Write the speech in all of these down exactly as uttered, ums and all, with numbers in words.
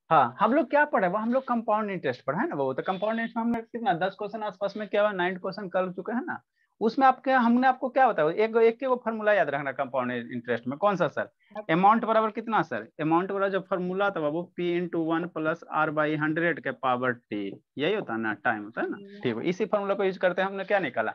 हाँ हम लोग क्या पढ़े वो हम लोग कंपाउंड इंटरेस्ट पढ़ा है ना वो, तो कंपाउंड इंटरेस्ट में हमने कितना दस क्वेश्चन आसपास में क्या हुआ, नाइन क्वेश्चन कर चुके हैं ना। उसमें आपके हमने आपको क्या बताया, एक एक के वो फॉर्मूला याद रखना कंपाउंड इंटरेस्ट में, कौन सा सर, अमाउंट बराबर कितना सर, अमाउंट बराबर जो फॉर्मूला था वो P into one plus R by hundred के पावर टी, यही होता है ना, टाइम होता है ना। ठीक है, इसी फॉर्मूला को यूज करते हैं, हमने क्या निकाला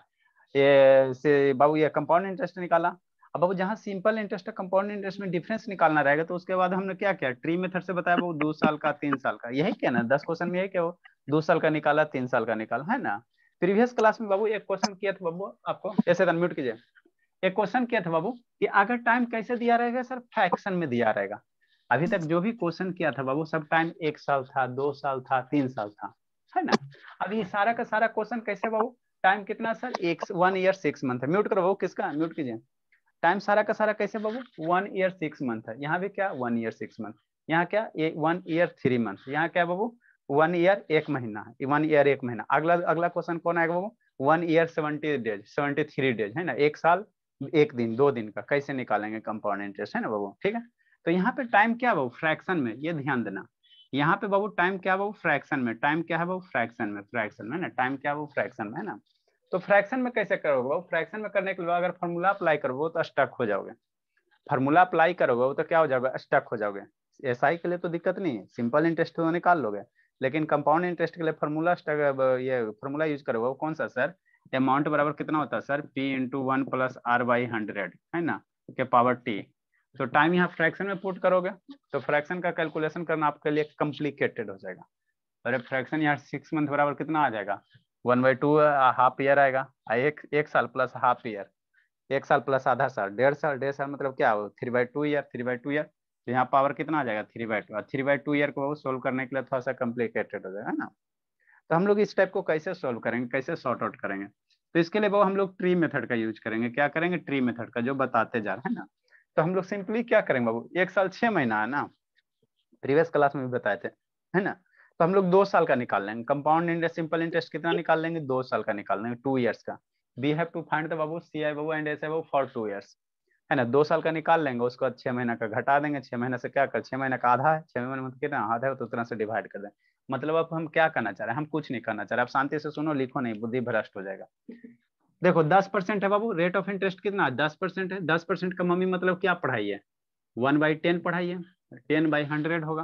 ये से बाबू, ये कंपाउंड इंटरेस्ट निकाला। अब बाबू जहाँ सिंपल इंटरेस्ट है कंपाउंड इंटरेस्ट में डिफरेंस निकालना रहेगा, तो उसके बाद हमने क्या किया, ट्री मेथड से बताया वो दो साल का तीन साल का, यही क्या ना दस क्वेश्चन में यही क्या, वो दो साल का निकाला तीन साल का निकाला है ना। प्रीवियस क्लास में बाबू एक क्वेश्चन किया था बाबू आपको, ऐसे अनम्यूट कीजिए, एक क्वेश्चन किया था बाबू कि अगर टाइम कैसे दिया रहेगा सर, फ्रैक्शन में दिया रहेगा। अभी तक जो भी क्वेश्चन किया था बाबू सब टाइम एक साल था, दो साल था, तीन साल था, है ना। अब ये सारा का सारा क्वेश्चन कैसे बाबू, टाइम कितना सर, एक वन ईयर सिक्स मंथ है, म्यूट करो बाबू, किसका म्यूट कीजिए। टाइम सारा का सारा कैसे बाबू, वन ईयर सिक्स मंथ है, यहाँ भी क्या वन ईयर सिक्स मंथ, यहाँ क्या वन ईयर थ्री मंथ, यहाँ क्या बाबू वन ईयर एक महीना है, वन ईयर एक महीना। अगला अगला क्वेश्चन कौन आएगा बाबू, one year seventy days seventy three days है ना, एक साल एक दिन दो दिन का कैसे निकालेंगे कंपाउंड इंटरेस्ट है ना बाबू। ठीक है, तो यहाँ पे टाइम क्या बाबू फ्रैक्शन में, ये ध्यान देना, यहाँ पे बाबू टाइम क्या बाबू फ्रैक्शन में, टाइम क्या है बाबू फ्रैक्शन में, फ्रैक्शन में ना टाइम क्या बाबू फ्रैक्शन में है ना। तो फ्रैक्शन में कैसे करोगे बाबू, फ्रैक्शन में करने के लिए अगर फॉर्मूला अप्लाई करोगे तो स्टक हो जाओगे, फॉर्मूला अप्लाई करोगे तो क्या हो जाओगे, स्टक हो जाओगे। एसआई के लिए तो दिक्कत नहीं है, सिंपल इंटरेस्ट तो निकाल लोगे, लेकिन कंपाउंड इंटरेस्ट के लिए फॉर्मूला ये फॉर्मूला यूज करोगे वो कौन सा सर, अमाउंट बराबर कितना होता है sir, P into one plus R by hundred है ना के पावर टी। तो टाइम यहाँ फ्रैक्शन में पुट करोगे तो फ्रैक्शन का कैलकुलेशन करना आपके लिए कॉम्प्लिकेटेड हो जाएगा। अरे फ्रैक्शन यहाँ सिक्स मंथ बराबर कितना आ जाएगा, one by two half year आएगा, एक एक साल प्लस हाफ ईयर, एक साल प्लस आधा साल, डेढ़ साल, डेढ़ साल मतलब क्या हो three by two year, three by two year, तो यहाँ पावर कितना आ जाएगा three by two, three by two year को सोल्व करने के लिए थोड़ा सा कॉम्प्लिकेटेड हो जाएगा ना। तो हम लोग इस टाइप को कैसे सोल्व करेंगे, कैसे सॉर्ट आउट करेंगे, तो इसके लिए वो हम लोग ट्री मेथड का यूज करेंगे, क्या करेंगे ट्री मेथड का जो बताते जा रहे हैं ना। तो हम लोग सिंपली क्या करेंगे बाबू, एक साल छह महीना है ना, प्रीवियस क्लास में भी बताए थे है ना। तो हम लोग दो साल का निकाल लेंगे, कंपाउंड इंटरेस्ट सिंपल इंटरेस्ट कितना निकाल लेंगे, दो साल का निकाल लेंगे, टू ईयर्स का। We have to find the बाबू सी आई बाबू एंड एस आई बाबू फॉर टू ईयर्स है ना, दो साल का निकाल लेंगे, उसके बाद छह महीना का घटा देंगे, छह महीने से क्या कर, छह महीने का आधा है, छह महीने मतलब कितना आधा है तो उतना से डिवाइड कर दें। मतलब अब हम क्या करना चाह रहे हैं, हम कुछ नहीं करना चाह रहे, आप शांति से सुनो लिखो नहीं, बुद्धि भ्रष्ट हो जाएगा। देखो दस परसेंट है बाबू, रेट ऑफ इंटरेस्ट कितना दस परसेंट है, दस परसेंट का मम्मी मतलब क्या पढ़ाई है, वन बाई टेन पढ़ाई है, टेन बाई हंड्रेड होगा,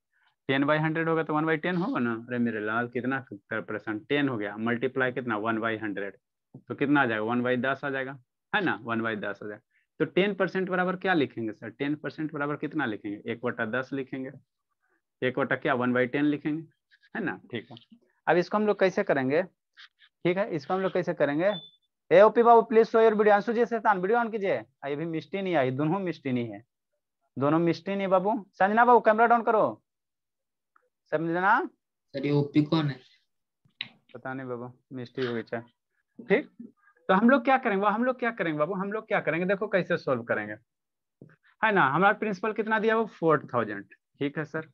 टेन बाई हंड्रेड होगा तो वन बाई टेन होगा ना, अरे मेरे लाल कितना परसेंट टेन हो गया, मल्टीप्लाई कितना वन बाई हंड्रेड, तो कितना आ जाएगा वन बाई दस आ जाएगा है ना, वन बाई दस आ जाएगा। तो टेन परसेंट बराबर क्या लिखेंगे सर, टेन परसेंट बराबर कितना लिखेंगे, एक बटा दस लिखेंगे, एक बटा क्या वन बाई टेन लिखेंगे है ना। ठीक है, अब इसको हम लोग कैसे करेंगे, ठीक है इसको हम लोग कैसे करेंगे, ए ओपी बाबू please show your video, Anshu ji शैतान वीडियो ऑन कीजिए, ये भी मिस्टी नहीं आई, दोनों मिस्टी नहीं है, दोनों मिस्टी नहीं बाबू। संजना बाबू कैमरा डाउन करो, संजना, सर ये ओपी कौन है, पता नहीं बाबू मिस्टी हो गई चाहे। ठीक, तो हम लोग क्या करेंगे, हम लोग क्या करेंगे बाबू, हम लोग क्या करेंगे, देखो कैसे सोल्व करेंगे है ना। हमारा प्रिंसिपल कितना दिया वो फोर थाउजेंड, ठीक है सर।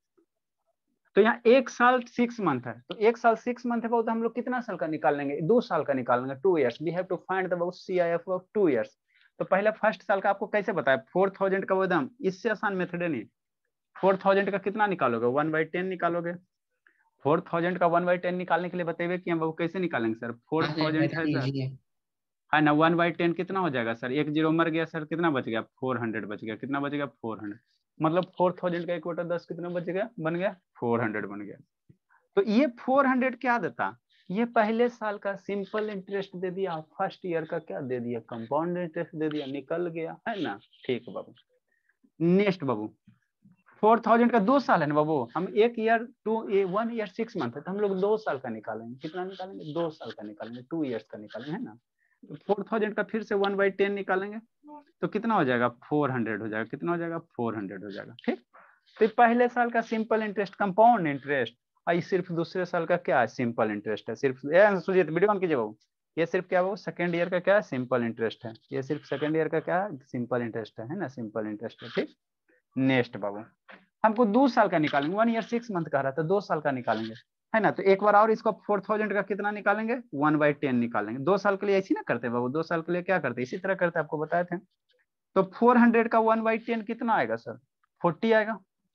तो यहाँ एक साल सिक्स मंथ है, तो एक साल सिक्स मंथ है तो हम लोग कितना साल का निकाल लेंगे, दो साल का निकाल लेंगे, two years, we have to find the C I F of two years. तो पहले फर्स्ट साल का आपको कैसे बताया, फोर थाउजेंड का वो एकदम इससे आसान मेथड है नहीं, फोर थाउजेंड का कितना निकालोगे, वन बाई टेन निकालोगे, फोर थाउजेंड का वन बाई टेन निकालने के लिए बताइए कि हम वो कैसे निकालेंगे सर, फोर हाँ सर थाउजेंड बता है सर दीजिए। है ना, वन बाई टेन कितना हो जाएगा सर, एक जीरो मर गया सर, कितना बच गया फोर हंड्रेड बच गया, कितना बच गया फोर हंड्रेड, मतलब फोर थाउजेंड का एक बटा दस कितना बच गया, बन गया फोर हंड्रेड बन गया। तो ये फोर हंड्रेड क्या देता, ये पहले साल का सिंपल इंटरेस्ट दे दिया, फर्स्ट ईयर का क्या दे दिया कंपाउंड इंटरेस्ट दे दिया, निकल गया है ना। ठीक बाबू, नेक्स्ट बाबू, फोर थाउजेंड का दो साल है ना बाबू, हम एक year two one year six month है तो हम लोग दो साल का निकालेंगे, कितना निकालेंगे दो साल का निकालेंगे, टू ईयर्स का निकालेंगे है ना। तो फोर थाउजेंड का फिर से वन बाई टेन निकालेंगे तो कितना हो जाएगा फोर हंड्रेड हो जाएगा, कितना हो जाएगा फोर हंड्रेड हो जाएगा। ठीक, तो पहले साल का सिंपल इंटरेस्ट कंपाउंड इंटरेस्ट, और सिर्फ दूसरे साल का क्या है सिंपल इंटरेस्ट है, सिर्फ सुजीत वीडियो ऑन कीजिए बाबू, ये सिर्फ क्या वो सेकेंड ईयर का क्या है सिंपल इंटरेस्ट है, ये सिर्फ सेकेंड ईयर का क्या है सिंपल इंटरेस्ट है ना, सिंपल इंटरेस्ट है। ठीक, नेक्स्ट बाबू, हमको दो साल का निकालेंगे, वन ईयर सिक्स मंथ का रहा था, दो साल का निकालेंगे है ना। तो एक बार और इसको फोर थाउजेंड का कितना निकालेंगे, वन बाई टेन निकालेंगे, दो साल के लिए ऐसी ना करते बाबू, दो साल के लिए क्या करते इसी तरह करते आपको बताए थे। तो फोर हंड्रेड का वन बाई टेन कितना आएगा सर, फोर्टी आएगा।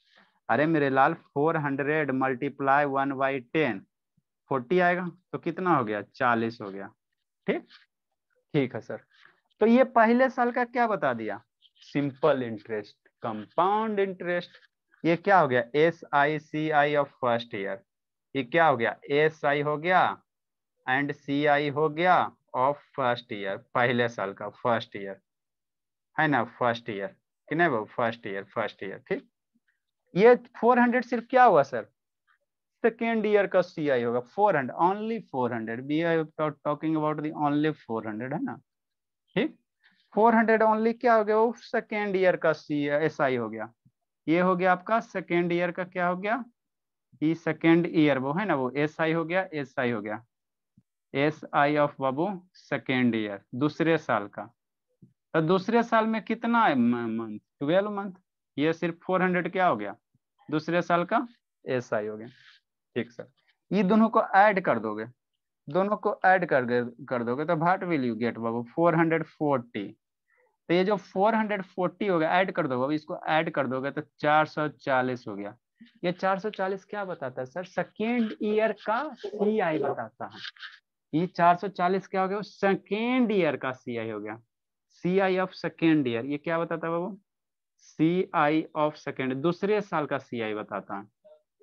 अरे मेरे लाल four hundred multiply one by ten forty आएगा, तो कितना हो गया, चालीस हो गया। ठीक ठीक है सर। तो ये पहले साल का क्या बता दिया, सिंपल इंटरेस्ट, कंपाउंड इंटरेस्ट। ये क्या हो गया, S I C I of first year. ये क्या हो गया, एस आई हो गया एंड सी आई हो गया ऑफ फर्स्ट ईयर, पहले साल का फर्स्ट ईयर है ना, फर्स्ट ईयर कि नहीं वो, फर्स्ट ईयर फर्स्ट ईयर। ठीक, ये फोर हंड्रेड सिर्फ क्या हुआ सर, सेकेंड ईयर का सी आई होगा, four hundred only four hundred, we are talking about the only four hundred है ना। ठीक, फोर हंड्रेड ओनली क्या हो गया, वो सेकेंड ईयर का सी एस आई हो गया। ये हो गया आपका सेकेंड ईयर का क्या हो गया, ये सेकेंड ईयर वो है ना, वो एस आई हो गया, एस आई हो गया, एस आई ऑफ बाबू सेकेंड ईयर दूसरे साल का। तो दूसरे साल में कितना है मंथ, ट्वेल्व मंथ। ये सिर्फ फोर हंड्रेड क्या हो गया, दूसरे साल का एस आई हो गया। ठीक सर, ये दोनों को ऐड कर दोगे, दोनों को ऐड कर कर दोगे तो व्हाट विल यू गेट बाबू, फोर हंड्रेड फोर्टी। तो ये जो फोर हंड्रेड फोर्टी हो गया, ऐड कर दो बाबू, इसको ऐड कर दोगे तो चार सौ चालीस हो गया। ये चार सौ चालीस क्या बताता है सर, सेकेंड ईयर का सी आई बताता है। ये चार सौ चालीस क्या हो गया, सेकेंड ईयर का सी आई हो गया, C I of second year. ये क्या बताता है बाबू, सी आई ऑफ सेकेंड, दूसरे साल का सी आई बताता है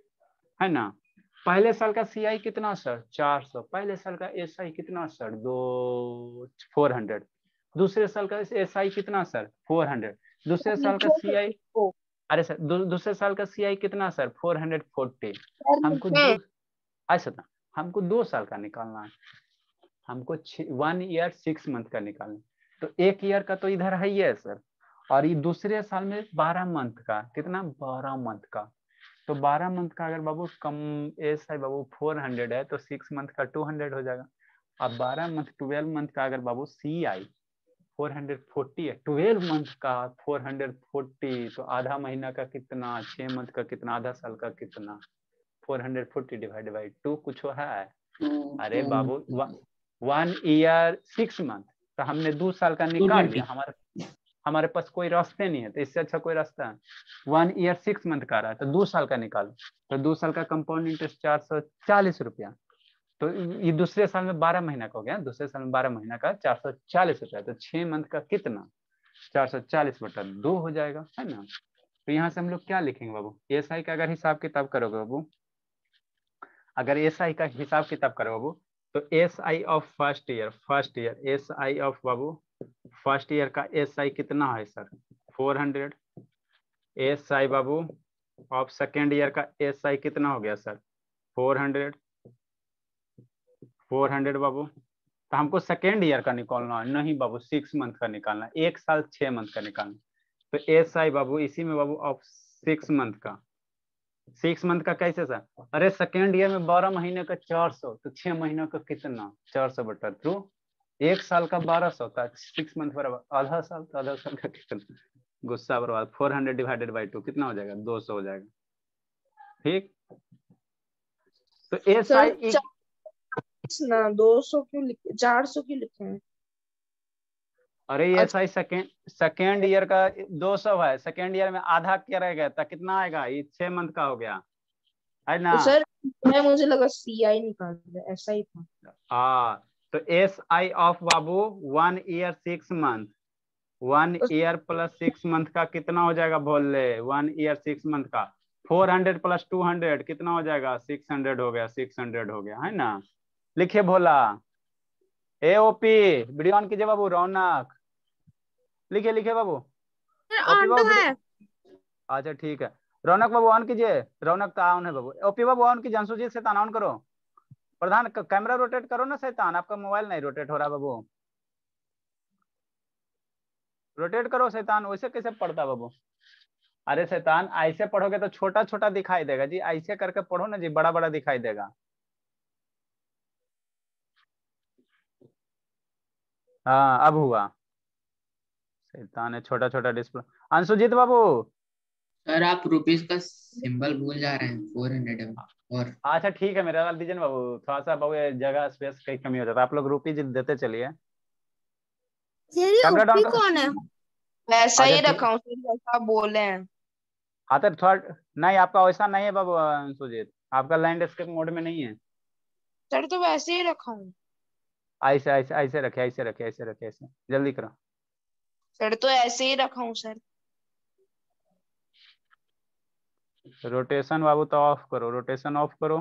है ना। पहले साल का सी आई कितना सर, चार सौ। पहले साल का एस आई कितना सर, दो फोर हंड्रेड। दूसरे साल का एस आई कितना सर, फोर हंड्रेड। दूसरे साल का सी आई, अरे सर दू, दूसरे साल का सी आई कितना सर, फोर हंड्रेड फोर्टी। हमको दो, अच्छा था हमको दो साल का निकालना है, हमको वन ईयर सिक्स मंथ का निकालना। तो एक ईयर का तो इधर है ही है सर, और ये दूसरे साल में बारह मंथ का, कितना, बारह मंथ का। तो बारह मंथ का अगर बाबू कम एस है बाबू फोर हंड्रेड है, तो सिक्स मंथ का टू हंड्रेड हो जाएगा। अब बारह मंथ ट्वेल्व मंथ का अगर बाबू C I four hundred forty है, ट्वेल्व मंथ का फोर हंड्रेड फोर्टी, तो आधा महीना का कितना, छह मंथ का कितना, आधा साल का कितना, four hundred forty divide by two कुछ है। अरे बाबू वन ईयर सिक्स मंथ, तो हमने दो साल का निकाल लिया, हमारे हमारे पास कोई रास्ते नहीं है, तो इससे अच्छा कोई रास्ता है, वन ईयर सिक्स मंथ का रहा है तो दो साल का निकालो। तो दो साल का कंपाउंड इंटरेस्ट चार सौ चालीस रुपया, तो ये दूसरे साल में बारह महीना का हो गया, दूसरे साल में बारह महीना का चार सौ चालीस रुपया, तो छह मंथ का कितना, चार सौ चालीस बटा दो हो जाएगा है ना। तो यहाँ से हम लोग क्या लिखेंगे बाबू, एस आई का अगर हिसाब किताब करोगे बाबू, अगर एस आई का हिसाब किताब करो बाबू, तो S I of first year, first year S I of बाबू फर्स्ट ईयर का एस आई कितना है sir, four hundred. S I बाबू ऑफ सेकेंड ईयर का एस आई कितना हो गया sir, four hundred, four hundred बाबू। तो हमको सेकेंड ईयर का निकालना है, नहीं बाबू सिक्स मंथ का निकालना है, एक साल छह मंथ का निकालना। तो एस आई बाबू इसी में बाबू ऑफ सिक्स मंथ का, सिक्स मंथ का कैसे सर, अरे सेकेंड ईयर में बारह महीने का चार सौ, तो छह महीने का कितना, चार सौ बटा थ्रू, एक साल का बारह सौ का, सिक्स मंथ बराबर आधा साल, तो आधा साल का कितना, गुस्सा बराबर four hundred divided by two कितना हो जाएगा, दो सौ हो जाएगा। ठीक, तो एस आई ना दो सौ क्यों लिखे, चार सौ क्यों लिखे हैं? अरे S I second second year का दो सौ है, सेकेंड ईयर में आधा क्या रह गया था, कितना आएगा, ये छह मंथ का हो गया है ना। तो सर मैं मुझे लगा सी आई निकाल दिया, ऐसा ही था। हाँ, तो एस आई ऑफ बाबू one year six month, one year plus six month का कितना हो जाएगा, बोल ले, वन ईयर सिक्स मंथ का four hundred plus two hundred कितना हो जाएगा, सिक्स हंड्रेड हो गया, सिक्स हंड्रेड हो गया है ना। लिखे भोला, ए ओपी वीडियो ऑन कीजिए बाबू, रौनक लिखे लिखे बाबू, ओपी बाबू है। अच्छा ठीक है, रौनक बाबू ऑन कीजिए, रौनक तो ऑन है बाबू, ओपी बाबू ऑन कीजिए, अंशुजीत शैतान ऑन करो, प्रधान कैमरा रोटेट करो ना शैतान, आपका मोबाइल नहीं रोटेट हो रहा बाबू, रोटेट करो शैतान, वैसे कैसे पढ़ता बाबू। अरे शैतान ऐसे पढ़ोगे तो छोटा छोटा दिखाई देगा जी, ऐसे करके पढ़ो ना जी, बड़ा बड़ा दिखाई देगा। हाँ अब हुआ, शैतान है, छोटा छोटा डिस्प्ले। अंशुजीत बाबू सर आप रुपीस का सिंबल भूल जा रहे हैं, फोर हंड्रेड है और अच्छा ठीक है, मेरा दीजिए ना बाबू, थोड़ा सा बाबू जगह स्पेस कहीं कमी हो जाता है, आप लोग रुपी देते चलिए। कैमरा डाउन करो, कौन है? वैसा ही अच्छा ठीक, रखा हूँ सर, जैसा आप बोले हैं। हाँ तो थोड़ा नहीं, आपका वैसा नहीं है बाबू सुजीत, आपका लैंडस्केप मोड में नहीं है। सर तो वैसे ही रखा हूँ। ऐसे ऐसे ऐसे रखे ऐसे रखे ऐसे रखे ऐसे, जल्दी करो। सर तो ऐसे ही रखा हूँ सर। रोटेशन बाबू तो ऑफ करो, रोटेशन ऑफ करो।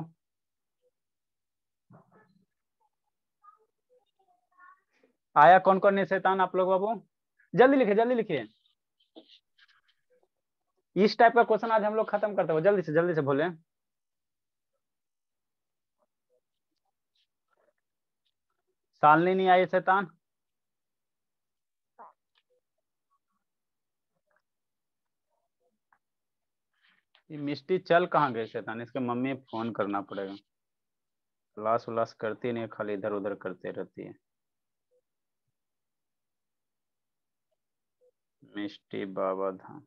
आया कौन कौन नहीं शैतान आप लोग बाबू, जल्दी लिखिए जल्दी लिखिए। इस टाइप का क्वेश्चन आज हम लोग खत्म करते हो, जल्दी से जल्दी से बोले। सालनी नहीं आई शैतान। ये मिष्टी चल कहाँ गए शैतान, इसके मम्मी फोन करना पड़ेगा। क्लास उलास करती नहीं, खाली इधर उधर करते रहती है। मिष्टी बाबा धाम।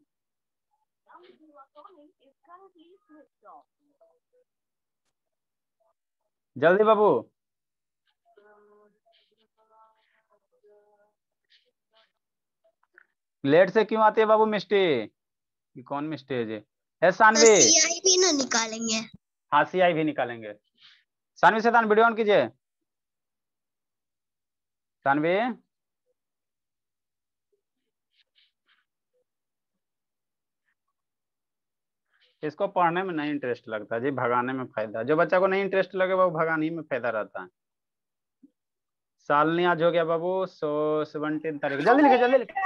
जल्दी बाबू। लेट से क्यों आती है बाबू मिष्टी, ये कौन मिष्टी है जी? है सानवी, सीआई भी ना निकालेंगे। हाँ सीआई भी निकालेंगे। सानवी शैतान वीडियो ऑन कीजिए। सानवी इसको पढ़ने में नहीं इंटरेस्ट लगता जी, भगाने में फायदा। जो बच्चा को नहीं इंटरेस्ट लगे वो भगाने में फायदा रहता है। सालनी आज हो गया बाबू, सो सेवनटीन तारीख, जल्दी लिखे जल्दी लिखे।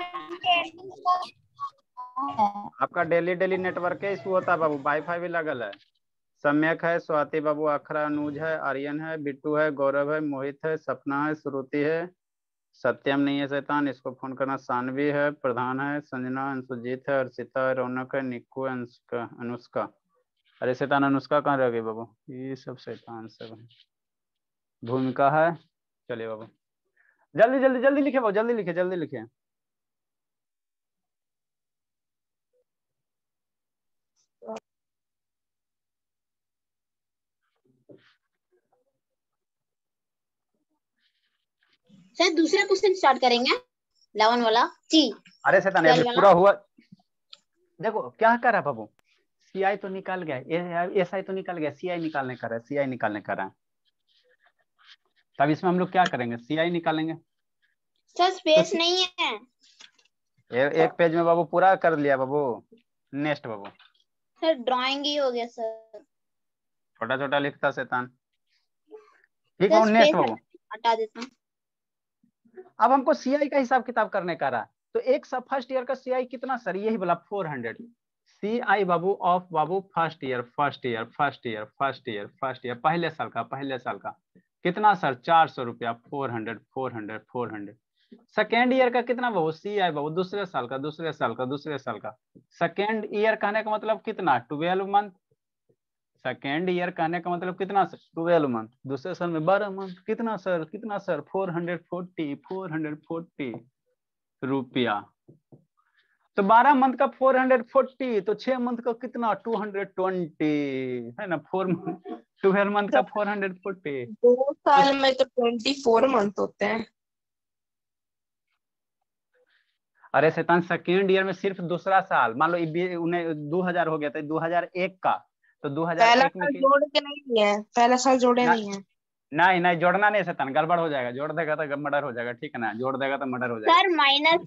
आपका डेली डेली नेटवर्क के इशू होता है बाबू, वाईफाई भी लगल है। सम्यक है, स्वाति बाबू, अखरा, अनुज है, आर्यन है, बिट्टू है, गौरव है, मोहित है, सपना है, श्रुति है, सत्यम नहीं है शैतान, इसको फोन करना, सानवी है, प्रधान है, संजना, अंशुजीत है, अर्चिता है, रौनक है, निक्कू है, अनुष्का अनुष्का अरे शैतान अनुष्का कहाँ रह गई बाबू, ये सब शैतान सब है। भूमिका है, चलिए बाबू जल्दी जल्दी जल्दी लिखे बाबू, जल्दी लिखे जल्दी लिखे। सर दूसरा क्वेश्चन स्टार्ट करेंगे, इलेवन वाला जी। अरे शैतान अभी पूरा हुआ, देखो क्या कर रहा है बाबू, सीआई तो निकाल गया, एसआई तो निकाल गया, सीआई निकालने का रहा है, सीआई निकालने का रहा है। तब इसमें हम लोग क्या करेंगे, सीआई निकालेंगे। सर स्पेस तो नहीं है। ए, एक पेज में बाबू पूरा कर लिया बाबू, नेक्स्ट बाबू। सर ड्राइंग ही हो गया सर, छोटा छोटा लिखता शैतान। ठीक है नेक्स्ट बाबू, हटा देता हूँ। अब हमको सीआई का हिसाब किताब करने का रहा, तो एक सब फर्स्ट ईयर का सीआई कितना सर, यही बोला फोर हंड्रेड। सीआई बाबू ऑफ बाबू first year first year first year first year first year पहले साल का पहले साल का कितना सर, चार सौ रुपया, four hundred four hundred four hundred. Second year का कितना बाबू, सीआई बाबू दूसरे साल का दूसरे साल का दूसरे साल का। सेकेंड ईयर कहने का मतलब कितना, ट्वेल्व मंथ। सेकेंड ईयर कहने का मतलब कितना सर, ट्वेल्व मंथ। दूसरे साल में बारह मंथ, कितना सर कितना sir, four hundred forty four hundred forty रुपया। तो बारह मंथ का फोर हंड्रेड फोर्टी, तो छह मंथ का कितना, टू हंड्रेड ट्वेंटी है ना, फोर मंथ ट्वेल्व मंथ का फोर हंड्रेड फोर्टी। दो साल में तो ट्वेंटी फोर मंथ होते हैं। अरे शैतान सेकेंड ईयर में सिर्फ दूसरा साल, मान लो उन्हें दो हजार हो गया था, दो हजार एक का, तो दो हजार एक में जोड़ के नहीं है, पहला साल जोड़े नहीं है। नहीं नहीं जोड़ना नहीं शैतान, गड़बड़ हो जाएगा, जोड़ देगा तो मर्डर हो जाएगा, ठीक है ना, जोड़ देगा तो मर्डर हो जाएगा। सर माइनस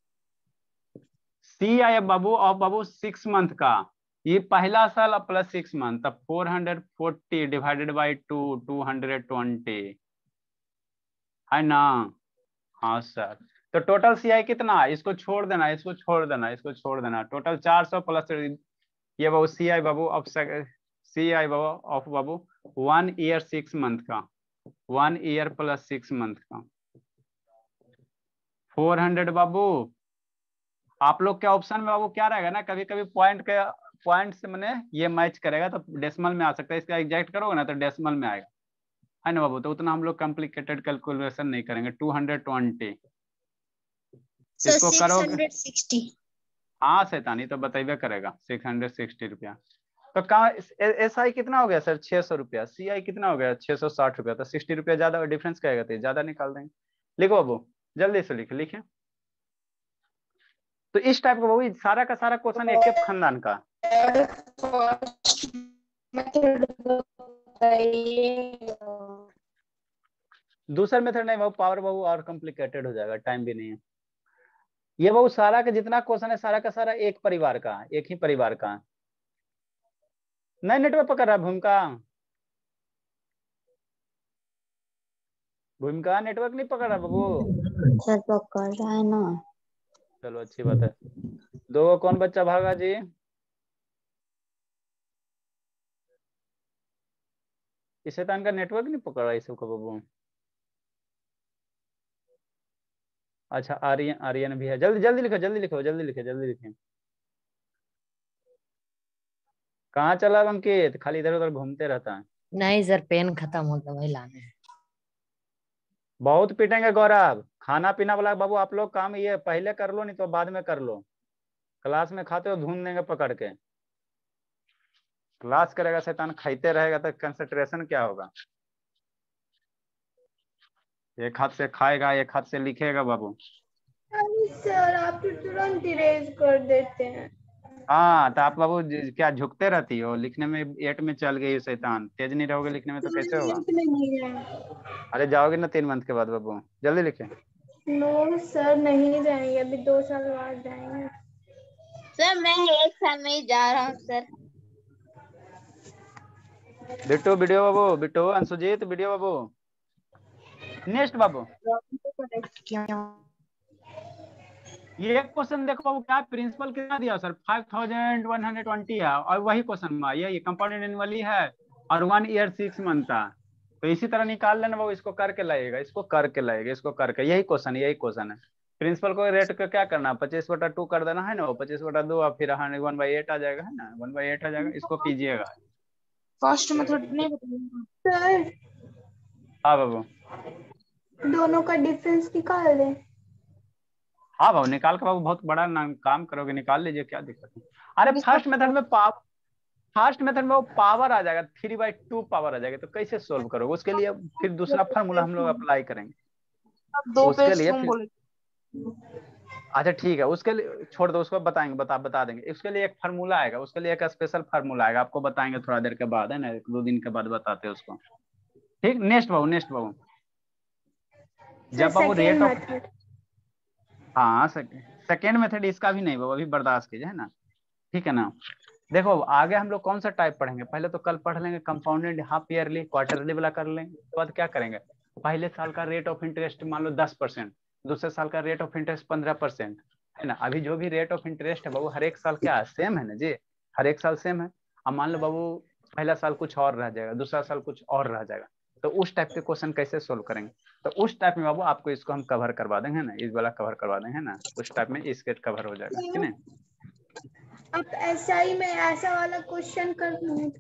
सी आई बाबू और बाबू सिक्स मंथ का, ये पहला साल प्लस सिक्स मंथ, तब four hundred forty divided by two, two hundred twenty है ना। हाँ सर, तो टोटल सीआई कितना, इसको छोड़ देना इसको छोड़ देना इसको छोड़ देना, टोटल चार सौ प्लस ये बाबू सीआई बाबू ऑफ सीआई बाबू ऑफ बाबू वन ईयर सिक्स मंथ का, one year plus six month का फोर हंड्रेड बाबू। आप लोग के ऑप्शन में बाबू क्या रहेगा ना, कभी कभी पॉइंट के पॉइंट से मैंने ये मैच करेगा तो डेसिमल में आ सकता है, इसका एग्जैक्ट करोगे ना तो डेसिमल में आएगा, है ना बाबू। तो उतना हम लोग कॉम्प्लिकेटेड कैलकुलेशन नहीं करेंगे। टू हंड्रेड ट्वेंटी इसको करोगे, हाँ शैतानी तो बताइए करेगा, सिक्स हंड्रेड सिक्सटी रुपया। तो कहाँ एस आई कितना हो गया सर, छह सौ रुपया, सी आई कितना हो गया, छह सौ साठ रुपया, तो सिक्सटी रुपया ज्यादा डिफरेंस कहेगा तो ज्यादा निकाल देंगे। लिखो बाबू जल्दी से लिखे लिखे। तो इस टाइप का वही सारा का सारा क्वेश्चन एक एक खानदान का। दूसरा मेथड नहीं वो पावर बहु और कॉम्प्लिकेटेड हो जाएगा, टाइम भी नहीं है। ये बहु सारा का जितना क्वेश्चन है सारा का सारा एक परिवार का, एक ही परिवार का। नहीं नेटवर्क पकड़ रहा भूमिका, भूमिका नेटवर्क नहीं पकड़ रहा बाबू। सर पकड़ रहा है ना। चलो अच्छी बात है। दो कौन बच्चा भागा जी? इस शैतान का नेटवर्क नहीं पकड़ रहा इसको बाबू। अच्छा आर्यन, आर्यन भी है। जल्दी जल्दी लिखो जल्दी लिखो जल्दी लिखो जल्दी लिखें। कहाँ चला अंकित? खाली इधर उधर घूमते रहता है। नहीं सर पेन खत्म हो गया, वही लाने हैं। बहुत पीटेंगे गौरव। खाना पीना वाला बाबू आप लोग काम ये पहले कर लो, नहीं तो बाद में कर लो। क्लास में खाते हो ढूंढ देंगे पकड़ के। क्लास करेगा शैतान, खाते रहेगा तो कंसंट्रेशन क्या होगा? एक हाथ से खाएगा एक हाथ से लिखेगा बाबू। सर आप तो तुरंत इरेज कर देते हैं। हाँ तो आप बाबू ज- क्या झुकते रहती हो? लिखने में एट में चल गई हो शैतान, तेज नहीं रहोगे लिखने में तो कैसे होगा? नहीं है। अरे जाओगे ना तीन मंथ के बाद बाबू, जल्दी लिखे। नो सर नहीं जाएंगे, अभी दो साल बाद जाएंगे। सर मैं एक साल में ही जा रहा हूँ सर। बिट्टू वीडियो बाबू, बिट्टू अंशुजीत वीडियो बाबू। नेक्स्ट बाबू ये एक क्वेश्चन देखो बाबू, क्या प्रिंसिपल कितना दिया sir? Five thousand one hundred twenty है और वही क्वेश्चन में ये कंपाउंडेड एनुअली है और वन ईयर सिक्स मंथ था। तो इसी तरह निकाल लेना बाबू, इसको करके लाएगा, इसको करके लाएगा, इसको करके, यही क्वेश्चन यही क्वेश्चन है। प्रिंसिपल को रेट का क्या करना, पच्चीस बटा टू कर देना है ना, वो पच्चीस बटा दो और फिर वन बाई एट आ जाएगा, है ना, वन बाई एट आ जाएगा। इसको कीजिएगा। फर्स्ट मेथड नहीं बताऊंगा सर। हाँ बाबू, दोनों का डिफरेंस निकाल दें। हाँ बाबू निकाल के बाबू, बहुत बड़ा ना काम करोगे, निकाल लीजिए, क्या दिक्कत है। अरे फर्स्ट मेथड में पावर, फर्स्ट मेथड में वो पावर आ जाएगा, थ्री बाई टू पावर आ जाएगा, तो कैसे सोल्व करोगे? उसके लिए फिर दूसरा फार्मूला हम लोग अप्लाई करेंगे। दो उसके पेज लिए तुम फिर बोले। अच्छा ठीक है, उसके लिए छोड़ दो, उसको बताएंगे, बता बता देंगे। उसके लिए एक फार्मूला आएगा, उसके लिए एक स्पेशल फार्मूला आएगा, आपको बताएंगे थोड़ा देर के बाद, है ना, एक दो दिन के बाद बताते हैं उसको। ठीक, नेक्स्ट बाबू, नेक्स्ट बाबू जब बाबू रेट ऑफ, हाँ सेकेंड मेथड इसका भी नहीं बाबू, अभी बर्दाश्त कीजिए, है ना, ठीक है ना। देखो आगे हम लोग कौन सा टाइप पढ़ेंगे, पहले तो कल पढ़ लेंगे कंपाउंडेड हाफ ईयरली क्वार्टरली वाला कर लेंगे। उसके बाद क्या करेंगे, पहले साल का रेट ऑफ इंटरेस्ट मान लो दस परसेंट, दूसरे साल का रेट ऑफ इंटरेस्ट पंद्रह परसेंट, है ना। अभी जो भी रेट ऑफ इंटरेस्ट है बाबू हर एक साल क्या है, सेम है ना जी, हर एक साल सेम है। अब मान लो बाबू पहला साल कुछ और रह जाएगा, दूसरा साल कुछ और रह जाएगा, तो उस टाइप के क्वेश्चन कैसे सोल्व करेंगे? तो उस टाइप में बाबू आपको इसको हम कवर करवा देंगे ना, इस वाला कवर करवा देंगे ना, उस टाइप में इसके कवर हो जाएगा, ठीक है। आप ऐसा ही में ऐसा वाला क्वेश्चन कर।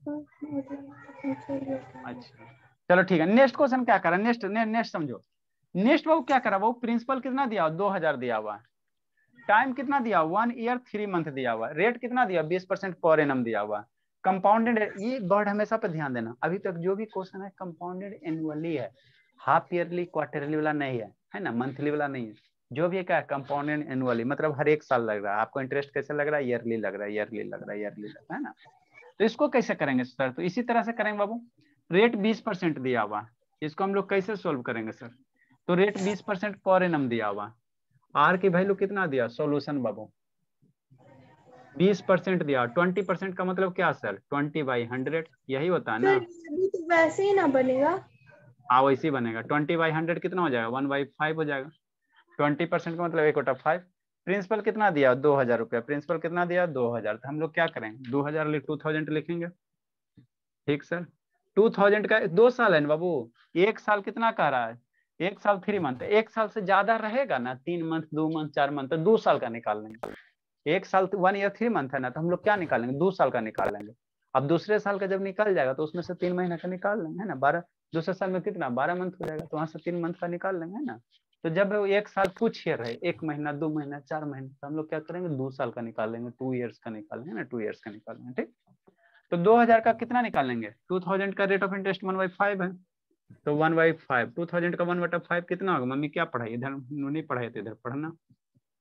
अच्छा चलो ठीक है, नेक्स्ट क्वेश्चन क्या करा, नेक्स्ट नेक्स्ट समझो। नेक्स्ट बाबू क्या करा, वो प्रिंसिपल कितना दिया हुआ, दो हजार दिया हुआ, टाइम कितना दिया, वन ईयर थ्री मंथ दिया हुआ, रेट कितना दिया, बीस परसेंट पर एनम दिया हुआ, कंपाउंडेड, ये वर्ड हमेशा पे ध्यान देना। अभी तक जो भी क्वेश्चन है कंपाउंडेड एनुअली है, हाफ ईयरली क्वार्टरली वाला नहीं है, है ना, मंथली वाला नहीं है। जो भी क्या है कंपाउंडेड एनुअली, मतलब हर एक साल लग रहा है। आपको इंटरेस्ट कैसे लग रहा है, ईयरली लग रहा है, ईयरली लग रहा है, ईयरली लग रहा है ना। तो इसको कैसे करेंगे सर? तो इसी तरह से करेंगे बाबू, रेट बीस परसेंट दिया हुआ, इसको हम लोग कैसे सोल्व करेंगे सर? तो रेट बीस परसेंट पर एनम दिया हुआ, आर की वैल्यू कितना दिया, सॉल्यूशन बाबू बीस परसेंट दिया, ट्वेंटी परसेंट का मतलब क्या सर, ट्वेंटी बाई हंड्रेड, यही होता है ना। अभी तो वैसे ही ना बनेगा। हाँ वैसे ही बनेगा, ट्वेंटी बाई हंड्रेड कितना हो जाएगा, वन बाई फाइव हो जाएगा। ट्वेंटी परसेंट का मतलब एक बटा फाइव। प्रिंसिपल कितना दिया, दो हजार रुपया, प्रिंसिपल कितना दिया, दो हजार। तो हम लोग क्या करेंगे, दो हजार टू थाउजेंड लिखेंगे, ठीक सर। टू थाउजेंड का दो साल है ना बाबू, एक साल कितना कह रहा है, एक साल थ्री मंथ, एक साल से ज्यादा रहेगा ना, तीन मंथ दो मंथ चार मंथ, तो दो साल का निकाल लेंगे। एक साल वन ईयर थ्री मंथ है ना, तो हम लोग क्या निकालेंगे, दो साल का निकाल लेंगे। अब दूसरे साल का जब निकल जाएगा तो उसमें से तीन महीने का निकाल लेंगे, है ना, बारह, दूसरे साल में कितना बारह मंथ हो जाएगा, तो वहां से तीन मंथ का निकाल लेंगे, है ना। तो जब एक साल कुछ ईयर है, एक महीना दो महीना चार महीना, तो हम लोग क्या करेंगे, दो साल का निकाल लेंगे, टू ईयर्स का निकाल लेंगे ना, टू ईयर्स का निकाल लेंगे, ठीक। तो दो हजार का कितना निकालेंगे, टू थाउजेंड का rate of interest one by five है, तो one by five, two thousand का वन बटा फाइव कितना होगा, मम्मी क्या पढ़ाई, इधर नहीं पढ़ाई तो इधर पढ़ना,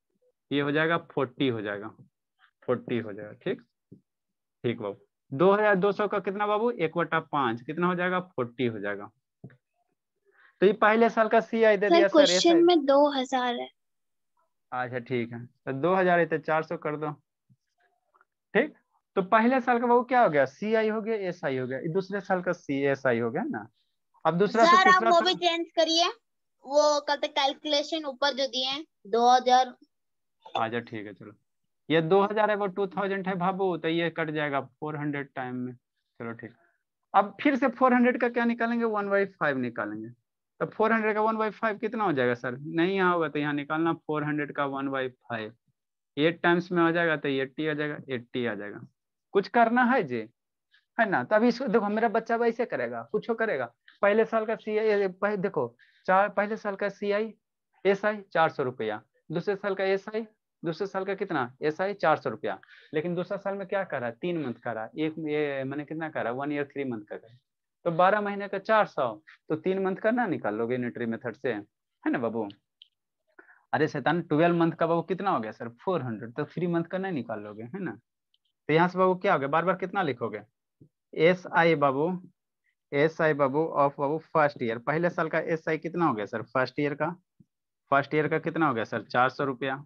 ये हो जाएगा फोर्टी हो जाएगा, फोर्टी हो जाएगा। ठीक ठीक बाबू, दो हजार दो सौ का कितना बाबू, एक बटा पांच कितना हो जाएगा, फोर्टी हो जाएगा। तो ये पहले साल का सी आई दे दिया सर, क्वेश्चन में दो हजार है। अच्छा ठीक है, तो दो हजार है तो चार सौ कर दो। ठीक, तो पहले साल का बाबू क्या हो गया, सी आई हो गया, एस आई हो गया, दूसरे साल का सी एस आई हो गया ना। अब दूसरा से सर आप तीसरा वो साल भी चेंज करिए, वो कल तक कैलकुलेशन ऊपर जो दिए हैं दो हजार। अच्छा ठीक है, चलो ये दो हजार है वो टू थाउजेंड है बाबू, तो ये कट जाएगा फोर हंड्रेड टाइम में। चलो ठीक, अब फिर से फोर हंड्रेड का क्या निकालेंगे, वन बाई फाइव निकालेंगे। तो फोर हंड्रेड का वन बाई फाइव कितना हो जाएगा सर, नहीं यहाँ होगा तो यहाँ निकालना, फोर हंड्रेड का one by five eight times में हो जाएगा तो एट्टी आ जाएगा, एट्टी आ जाएगा। कुछ करना है जी, है ना। तभी इसको देखो, मेरा बच्चा वैसे करेगा, कुछ करेगा। पहले साल का सी आई पह, देखो चार, पहले साल का सी आई एस आई चार सौ रुपया, दूसरे साल का एस आई, दूसरे साल का कितना एस आई चार सौ रुपया। लेकिन दूसरा साल में क्या कर रहा है, तीन मंथ का रहा, एक ये मैंने कितना करा, वन ईयर थ्री मंथ का करा, तो बारह महीने का चार सौ, तो तीन मंथ का ना निकाल लोगे यूनिटरी मेथड से, है ना बाबू। अरे शैतान, ट्वेल्व मंथ का बाबू कितना हो गया सर, फोर हंड्रेड, तो थ्री मंथ का नहीं निकाल लोगे, है ना। तो यहाँ से बाबू क्या हो गया, बार बार कितना लिखोगे, एस आई बाबू, एस आई बाबू ऑफ बाबू फर्स्ट ईयर, पहले साल का एस आई कितना हो गया सर, फर्स्ट ईयर का, फर्स्ट ईयर का कितना हो गया सर, चार सौ रुपया।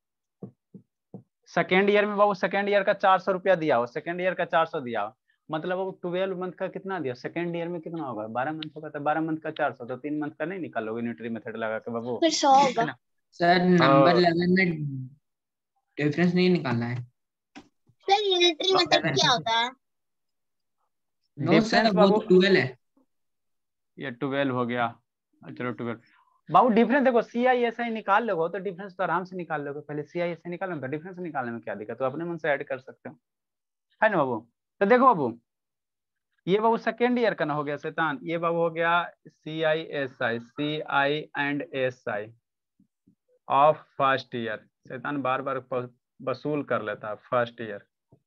सेकेंड ईयर में बाबू, सेकेंड ईयर का चार सौ रुपया दिया हो, सेकेंड ईयर का चार सौ दिया हो, मतलब बाबू ट्वेल्व मंथ का कितना दिया, सेकेंड ईयर में कितना होगा, बारह मंथ होगा, तो बारह मंथ का चार सौ, तो तीन मंथ का नहीं निकालोगे यूनिटरी मेथड लगा के बाबू, फिर सौ होगा। सर नंबर लगाने में डिफरेंस नहीं निकालना है। सर यूनिटरी मेथड क्या होता है? नो सर, वो तो ट्वेल्व है। ये ट्वेल्व हो गया, चलो ट्वेल्व बाबू। डिफरेंस देखो, सी आई एस आई निकाल लोगे तो डिफरेंस तो आराम से निकाल लोगे, पहले सी आई एस आई निकालो तो डिफरेंस निकालने में क्या दिक्कत, तो अपने मन से ऐड कर सकते हो, है ना बाबू। तो देखो बाबू, ये बाबू सेकेंड ईयर का ना हो गया शैतान, ये बाबू हो गया C I S I, C I and S I of first year, शैतान बार बार वसूल कर लेता है फर्स्ट ईयर।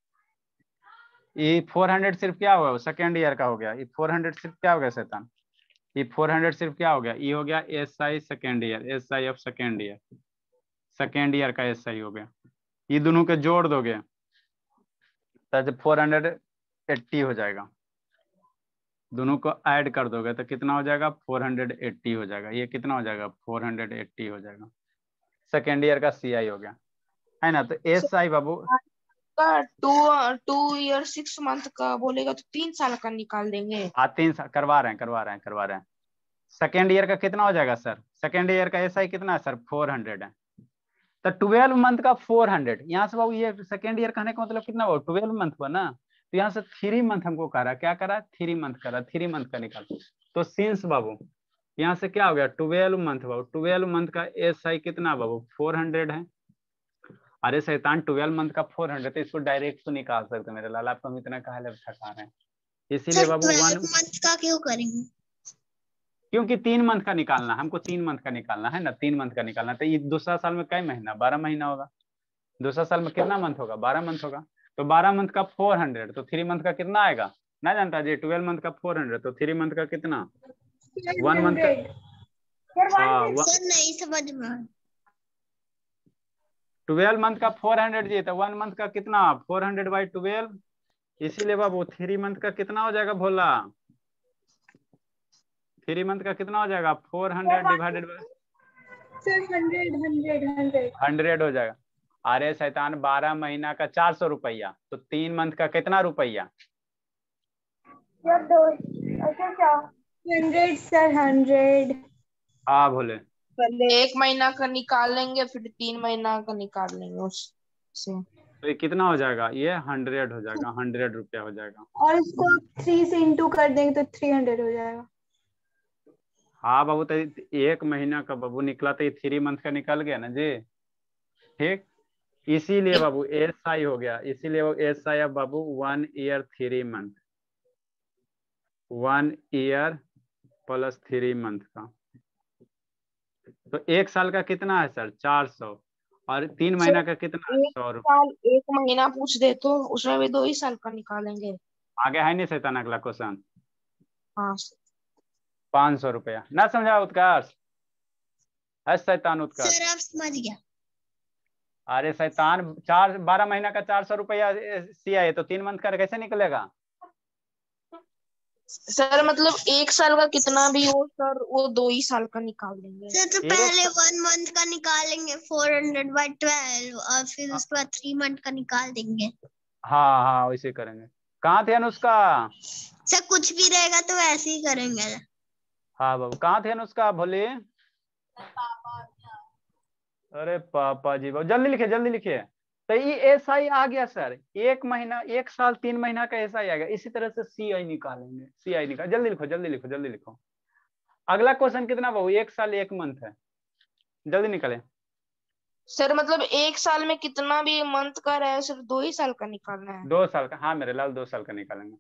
ये फोर हंड्रेड सिर्फ क्या होगा, सेकेंड ईयर का हो गया, ये फोर हंड्रेड सिर्फ क्या हो गया शैतान, ये फोर हंड्रेड सिर्फ क्या हो गया, ये हो गया S I second year, S I of second year, second year का एस आई हो गया। ये दोनों के जोड़ दोगे तो फोर हंड्रेड एट्टी हो जाएगा, दोनों को ऐड कर दोगे तो कितना हो जाएगा, फोर हंड्रेड एट्टी हो जाएगा। ये कितना हो जाएगा, फोर हंड्रेड एट्टी हो जाएगा, सेकेंड ईयर का सी आई हो गया, है ना। तो एस आई बाबू का two two year six month का बोलेगा तो तीन साल का निकाल देंगे। हाँ तीन साल करवा रहे हैं, करवा रहे हैं, करवा रहे हैं। सेकेंड ईयर का कितना हो जाएगा सर, सेकेंड ईयर का एस आई कितना है सर, फोर हंड्रेड है, तो ट्वेल्व मंथ का फोर हंड्रेड, यहाँ से बाबू ये सेकेंड ईयर कहने का मतलब कितना हुआ, ट्वेल्व मंथ हुआ ना, तो यहाँ से थ्री मंथ हमको कह रहा, क्या करा, थ्री मंथ करा, थ्री मंथ का निकाल। तो सिंस बाबू यहाँ से क्या हो गया, ट्वेल्व मंथ बाबू, ट्वेल्व मंथ का एस आई कितना बाबू, फोर हंड्रेड है। अरे शैतान, ट्वेल्व मंथ का फोर हंड्रेड, तो इसको डायरेक्ट तो निकाल सकते मेरे लाल, आपको हम इतना कहा थका रहे हैं, इसीलिए बाबू वन मंथ का क्यों करेंगे, क्योंकि तीन मंथ का निकालना, हमको तीन मंथ का निकालना है ना, तीन मंथ का निकालना। तो ये दूसरा साल में कई महीना, बारह महीना होगा, दूसरा साल में कितना मंथ होगा, बारह मंथ होगा, तो बारह मंथ का फोर हंड्रेड, तो थ्री मंथ का कितना आएगा ना जानता जी, ट्वेल्व मंथ का फोर हंड्रेड, तो थ्री मंथ का कितना, वन मंथ का, हाँ नहीं समझ में, ट्वेल्व मंथ का फोर हंड्रेड जी, तो वन मंथ का कितना, फोर हंड्रेड बाई ट्वेल्व, इसीलिए बाबू थ्री मंथ का कितना हो जाएगा भोला, थ्री मंथ का कितना हो जाएगा, four hundred divided by hundred हो जाएगा। अरे शैतान, बारह महीना का चार सौ रुपया, तो तीन मंथ का कितना रुपया, हंड्रेड सर, हंड्रेड। हाँ भोले, पहले एक महीना का निकाल लेंगे फिर तीन महीना का निकाल लेंगे उससे। तो ये कितना हो जाएगा, ये हंड्रेड हो जाएगा, हंड्रेड रुपया हो जाएगा, और इसको थ्री से इंटू कर देंगे तो थ्री हंड्रेड हो जाएगा। हाँ बाबू, तो एक महीना का बाबू निकला, तो ये थ्री मंथ का निकल गया ना जी, ठीक, इसीलिए बाबू एस आई हो गया, इसीलिए वो एस आई अब बाबू one year three month, one year plus three month का, तो एक साल का कितना है सर, चार सौ, और तीन महीना का कितना, एक सौ रुपये। साल एक महीना पूछ दे तो उसमें भी दो ही साल का निकालेंगे। आगे है नहीं शैतान अगला क्वेश्चन, हाँ पाँच सौ रुपया ना समझा उत्कर्ष, है शैतान उत्कर्ष, सर आप समझ गया। अरे शैतान, चार बारह महीना का चार सौ रुपया सी आई है तो तीन मंथ का कैसे निकलेगा? सर मतलब एक साल का कितना भी हो सर, वो दो ही साल का निकाल देंगे। सर तो एक पहले सा- वन मंथ का निकालेंगे फोर हंड्रेड बाई ट्वेल्व और फिर उसके बाद थ्री मंथ का निकाल देंगे। हाँ हाँ वैसे करेंगे। कहाँ थे अनुष्का? सर कुछ भी रहेगा तो ऐसे ही करेंगे। हाँ बाबू कहाँ थे अनुष्का बोली? अरे पापा जी बाबू जल्दी लिखिए जल्दी लिखिए। तो ये एस आई आ गया सर, एक महीना एक साल तीन महीना का एस आई आ गया। इसी तरह से सी आई निकालेंगे, सी आई निकाल, जल्दी लिखो जल्दी लिखो जल्दी लिखो। अगला क्वेश्चन कितना बाबू? एक साल एक मंथ है, जल्दी निकाले। सर मतलब एक साल में कितना भी मंथ का रहे सिर्फ दो ही साल का निकालना है। दो साल का, हाँ मेरे लाल दो साल का निकालेंगे।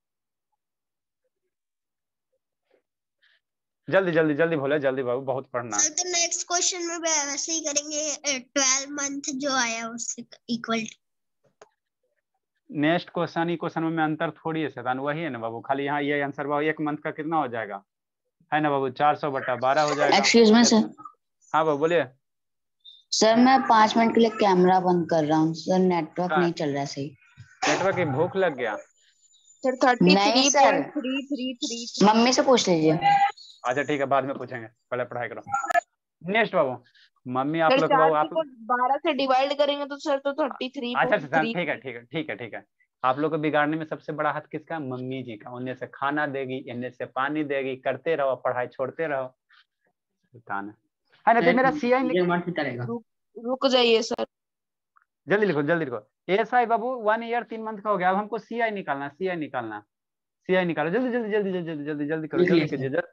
जल्दी जल्दी जल्दी बोले जल्दी बाबू, बहुत पढ़ना। सर तो नेक्स्ट क्वेश्चन में भी वैसे ही करेंगे, ट्वेल्व मंथ जो आया उससे इक्वल। नेक्स्ट क्वेश्चन ही क्वेश्चन में अंतर थोड़ी है शैतान, वही है ना बाबू। खाली यहाँ ये आंसर बाबू एक मंथ का कितना हो जाएगा है ना बाबू? चार सौ बटा बारह हो जाएगा। Excuse me sir. हाँ बाबू बोलिए। सर मैं पाँच मिनट के लिए कैमरा बंद कर रहा हूँ सर, नेटवर्क नहीं चल रहा है सही। नेटवर्क की भूख लग गया? सर थर्टी नहीं three sir, point three three three. Mummy से पूछ लीजिए। अच्छा ठीक है बाद में पूछेंगे, पहले पढ़ाई करो। नेक्स्ट बाबू, मम्मी आप सर लोग चार बाबू सौ आप को बारह से डिवाइड करेंगे तो सर तो थर्टी थ्री अच्छा पॉइंट अच्छा थ्री। ठीक है ठीक है ठीक है ठीक है। आप लोग को बिगाड़ने में सबसे बड़ा हाथ किसका? मम्मी जी का। उन्हें से खाना देगी, इन्हें से पानी देगी, करते रहो पढ़ाई छोड़ते रहो। है ना? तो मेरा सी आई रुक जाइए सर। जल्दी लिखो जल्दी लिखो। एस आई बाबू वन ईयर तीन मंथ का हो गया। अब हमको सी आई निकालना, सी आई निकालना, सी आई निकालो जल्दी जल्दी जल्दी जल्दी जल्दी जल्दी जल्दी करो, जल्दी कीजिए जल्दी।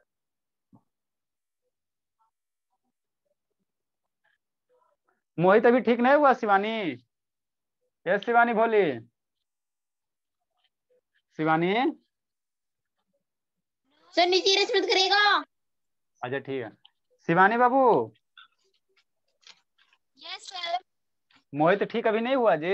मोहित अभी ठीक नहीं हुआ शिवानी? यस शिवानी भोली, शिवानी। सर नीचे रेस मत करेगा। अच्छा ठीक है शिवानी बाबू। Yes sir. मोहित ठीक अभी नहीं हुआ जी?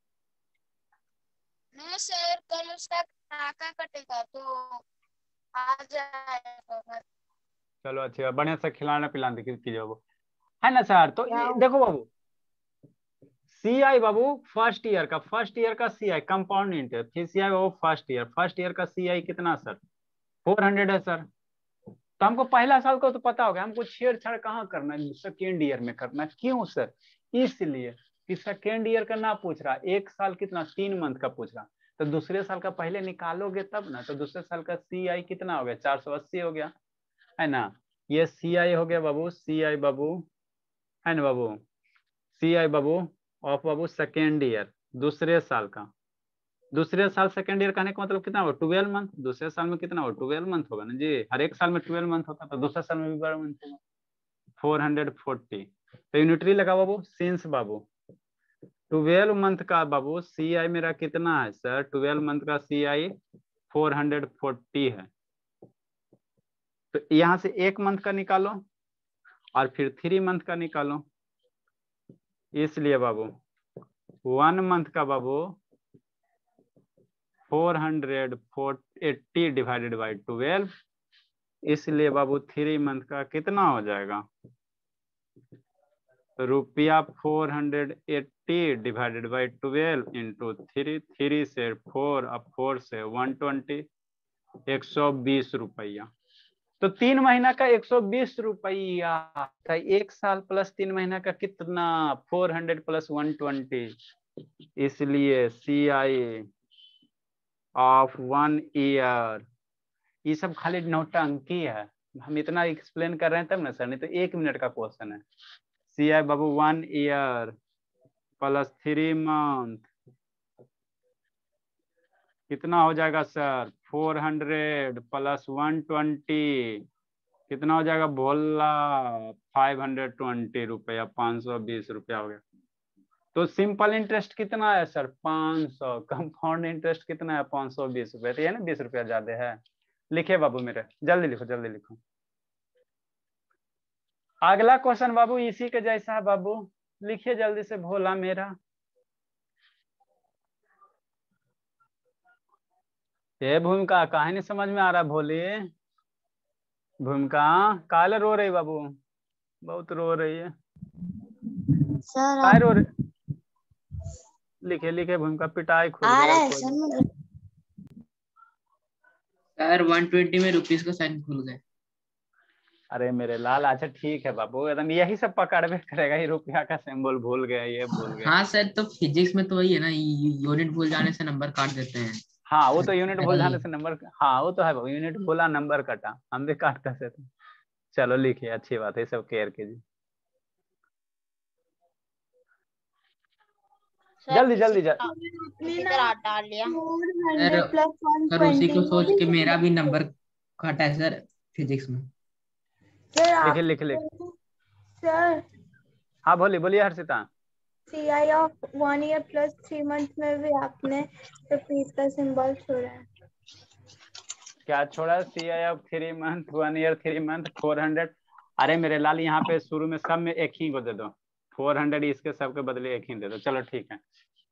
नो सर, कल उसका नाका कटेगा तो आ जाएगा। चलो अच्छी, बढ़िया से खिलाना पिलाना कीजिए बाबू, है ना सर? तो क्या ये देखो बाबू, सी आई बाबू फर्स्ट ईयर का, फर्स्ट ईयर का सी आई कंपाउंड इंटरेस्ट, फिर सी आई बाबू फर्स्ट ईयर, फर्स्ट ईयर का सी आई कितना सर? फोर हंड्रेड है सर। तो हमको पहला साल को तो पता होगा, हमको छेड़छाड़ कहाँ करना है? सेकेंड ईयर में करना है। क्यों सर? इसलिए कि सेकेंड ईयर का ना पूछ रहा, एक साल कितना तीन मंथ का पूछ रहा। तो दूसरे साल का पहले निकालोगे तब ना। तो दूसरे साल का सी आई कितना हो गया? चार सौ अस्सी हो गया, है ना? ये सी आई हो गया बाबू, सी आई बाबू, है ना बाबू? सी आई बाबू ऑफ बाबू सेकेंड ईयर, दूसरे साल का। दूसरे साल सेकेंड ईयर कहने का मतलब कितना होगा? Twelve month. दूसरे साल में कितना होगा? ट्वेल्व मंथ होगा ना जी। हर एक साल में ट्वेल्व मंथ होता, तो दूसरे साल में भी बारह मंथ होगा। Four hundred forty. तो यूनिटरी लगा बाबू, सिंस बाबू ट्वेल्व मंथ का बाबू सी आई मेरा कितना है सर? ट्वेल्व मंथ का C I four hundred forty है। तो यहाँ से एक मंथ का निकालो और फिर थ्री मंथ का निकालो। इसलिए बाबू वन मंथ का बाबू four hundred four eighty divided by twelve, इसलिए बाबू थ्री मंथ का कितना हो जाएगा? रुपया four hundred eighty divided by twelve into three, three से फोर, अब फोर से वन ट्वेंटी, एक सौ बीस रुपया। तो तीन महीना का एक सौ बीस रुपया। एक साल प्लस तीन महीना का कितना? Four hundred plus one twenty. इसलिए C I of one year, ये सब खाली नौटंकी है। हम इतना एक्सप्लेन कर रहे हैं तब ना सर, नहीं तो एक मिनट का क्वेश्चन है। सी आई बाबू one year plus three month कितना हो जाएगा sir? Four hundred plus one twenty कितना हो जाएगा? बोला फाइव हंड्रेड ट्वेंटी रुपया, पाँच सौ बीस रुपया हो गया। तो सिंपल इंटरेस्ट कितना है सर? पाँच सौ। कंपाउंड इंटरेस्ट कितना है? पाँच सौ बीस रुपया। तो ये ना बीस रुपया ज्यादा है। लिखिए बाबू मेरे, जल्दी लिखो जल्दी लिखो। अगला क्वेश्चन बाबू इसी के जैसा है बाबू, लिखिए जल्दी से भोला मेरा। ये भूमिका काहे नहीं समझ में आ रहा? भोले भूमिका काले रो रही बाबू, बहुत रो रही है। सर काहे रो रही? लिखे लिखे भूमिका पिटाई खुल आ गया रहा है कोई। सर मुझे। सर वन ट्वेंटी में रुपीस का साइन खुल गए। अरे मेरे लाल, अच्छा ठीक है बाबू, एकदम यही सब पकड़बे करेगा, ये रुपया का सिंबल भूल गया, ये भूल गया। हाँ सर, तो फिजिक्स में तो वही है ना, यूनिट भूल जाने से नंबर काट देते हैं। हाँ वो तो यूनिट भूल जाने अरे, से नंबर, हाँ वो तो है बाबू, यूनिट भूला नंबर कटा, हम भी काट कैसे थे। चलो लिखिए, अच्छी बात है, सब केयर कीजिए। जल्दी जल्दी जल्दी। इधर आ डाल लिया। Four sir hundred plus one sir उसी ट्वेंटी को सोच के मेरा भी नंबर कटा है सर फिजिक्स में। सर आप लिखे लिखे लिख। सर हाँ बोलिए बोलिए Harshita. C I of one year plus three month में भी आपने रुपीस का सिंबल छोड़ा है। क्या छोड़ा? C I of three month, one year, three month, four hundred. अरे मेरे लाल, यहाँ पे शुरू में सब में एक ही को दे दो, फोर हंड्रेड इसके सबके बदले एक ही दे दो। चलो ठीक है,